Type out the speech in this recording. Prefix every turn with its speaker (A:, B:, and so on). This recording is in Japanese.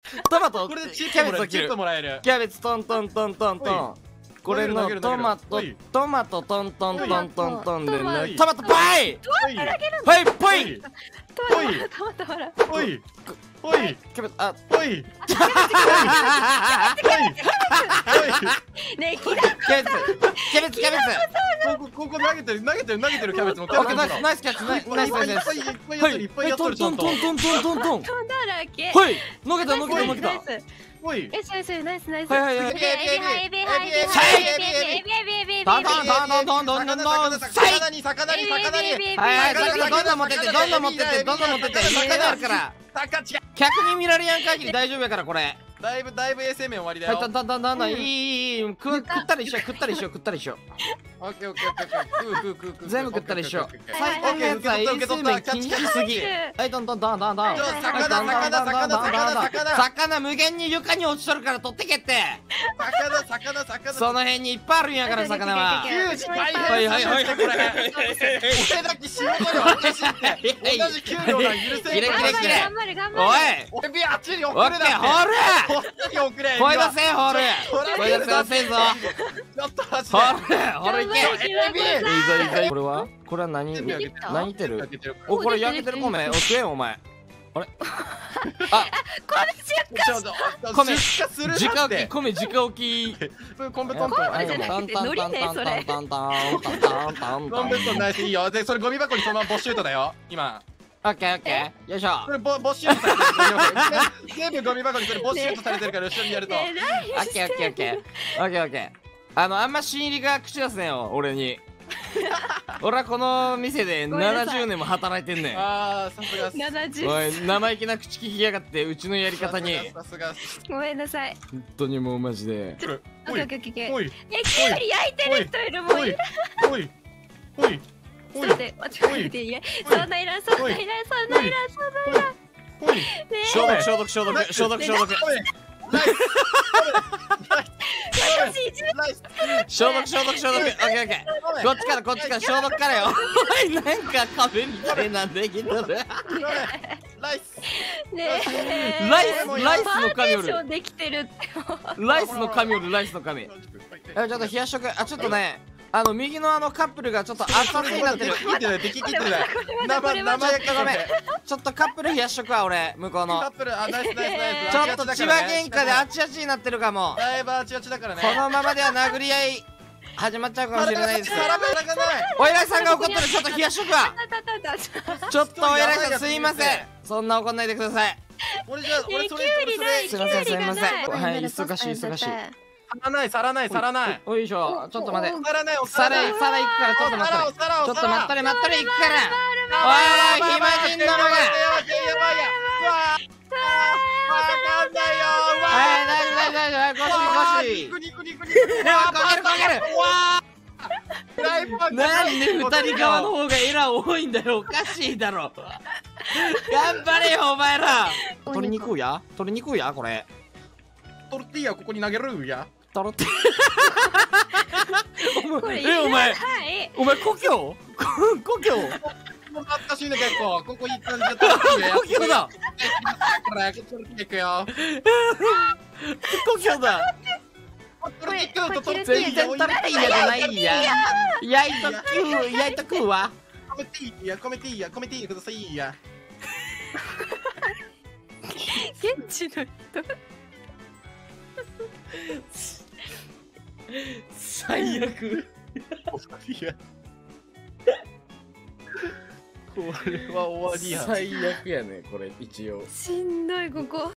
A: トマト
B: これでチ
A: キャベツを切る
B: ップもらえる。
A: キャベツトントントントントン。これのトマト
B: おい
A: トマトトントントントントンで
C: トマ
A: ねトマトパイ
B: おい
A: はいポイ
B: おい
C: トマトほら。
B: おいおい
A: キャベツあ
B: おい
C: ねえ、キラ
A: キャベツキャベツ
B: ここ投げてるキャベツも
A: オッケーナイスナイスキャッチナイスナイスナイス
B: いっぱいやってるいっぱいやってるちゃんと。
A: トントントントントン
C: トンだらけ。
A: はい投げた投げた投げた
C: ナイス。
B: おい
C: ナイスナイスナイス。
A: はいはいはい
C: エビはいエビはいエビはい
A: トントントントントントントントンはい
B: 魚に魚に魚に
A: はい魚どんどん持ってってどんどん持ってってどんどん持ってって魚あるから
B: 魚違う。
A: 客に見られやん限り大丈夫やからこれ
B: だいぶ衛生面終わりだよ。
A: はいトントントントントンいい食ったりしよう食ったりしよう食ったりしよう
B: オッケーオッケーオッケー食う
A: 全部食ったりしよう
B: 最
A: 最近のやつは衛生面気にしすぎはいトントントントントン魚無限に床に落ちとるから取ってけって
B: 魚
A: その辺にいっぱいあるんやから魚は
B: 給仕大
A: はいはいはい
B: これ俺だけ仕事量同じって同じ給料が許せん
A: キレキレキレ
C: 頑張れ頑
A: お
C: 張れ。
A: い
B: 俺ビあっちに送
A: オッ
B: れ
A: ケーホール
B: こっちに送れ
A: 声出せホール声出せ出せんぞ
B: ちょっとマジ
A: ホールホールいけ
C: 頑張れ
A: いいぞいいぞこれはこれは何
B: で
A: 何てる
B: で
A: おこれ焼けてる米お食えんお前あれ
B: ちょっと
A: 米
B: 出荷する
A: 直
B: だって
A: 置き米直置き
B: コンベトントン
A: はい
C: じゃなくて海苔ねそれ
A: タンタンタンタンタンタン
B: コンベトンナイスいいよでそれゴミ箱にそのままボッシュートだよ今
A: オッケーオッケーよいしょ
B: それボッシュートされてる全部ゴミ箱にそれボッシュートされてるから後ろにやると
C: ねえ
A: オッケーオッケーオッケーオッケーオッケーあんま新入りが口出すねよ俺に俺はこの店で70年も働いてんねん
B: あーさすが
C: 70。
A: おい生意気な口聞きやがってうちのやり方に
B: さすが
C: ごめんなさい。
A: 本当にもうマジで
C: オッケーオッケーオッケー。
B: おい
C: え、キュウリ焼いてる人いるもん。
B: おいおいおいおい
C: ちょっと待って待っていやそんないらんそんないらんそんないらんそんないらん。
B: おい
C: ね
A: 消毒消毒消毒消毒消毒
B: おいナイス
C: 私一番
B: ナイス
A: 消毒消毒消毒オッケーオッケーこっちからこっちから消毒からよおいなんか壁みたいなんできとる
B: ナイス
C: ねえ
A: ライスの紙おる
C: パーテーションできてるって。
A: ライスの紙おるライスの紙ちょっと冷やしとくちょっとね右のカップルがちょっと熱々になってる
B: 敵切ってない生焼け
A: ごめんちょっとカップル冷やしとくわ俺向こうの
B: カップルナイスナイスナイス
A: ちょっと千葉喧嘩であちあちになってるかも
B: だいぶあちあちだからね
A: このままでは殴り合い始まっちゃうかもしれないです
B: サラベラがない
A: お偉いさんが怒ってるちょっと冷やしとくわちょっとお偉いさんすいませんそんな怒んないでください
B: 俺じゃあ俺それ
A: すいませんすいませんはい忙しい忙しい
B: 皿ない
A: おいしょちょっと待て
B: 皿ない
A: 皿行くからちょっと待ってちょっと待っとれ待っとれ行くからおい暇人どもが
B: やばいやわかんないよ
A: はい大丈夫ゴシゴシ
B: 肉
A: 焦げるなんで二人側の方がエラー多いんだよおかしいだろ頑張れよお前ら鶏肉やこれ
B: トルティーヤここに投げるや
A: トロって
C: これ
A: お前
C: はい
A: お前故郷
B: 懐かしいね結構ここいい感じでトルティーヤ
A: 故郷だ
B: これトルティーヤいくよ
A: 故郷だ
B: トルティーヤとトルティ
A: 全然
B: ーヤ
A: トルティーヤじゃないや焼いと食うわ
B: 米ティーヤくださいや
C: 現地の人
A: 最悪
B: いやこれは終わりや
A: 最悪やねこれ一応
C: しんどいここ